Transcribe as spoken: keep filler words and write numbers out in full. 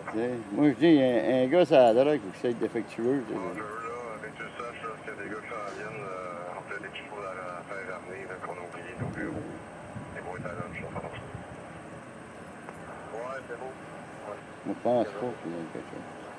T'sais, moi, je dis, un, un gars, ça a drogue, il faut qu'il soit défectueux. Bon, là, dès que tu le saches, là, s'il y a des gars qui s'en viennent, euh, on fait des petits choses à faire ramener, là, qu'on a oublié nos bureaux. Les boîtes à lunch, là, ça. Ouais, c'est beau. Ouais. Je pense pas qu'il y ait quelque chose.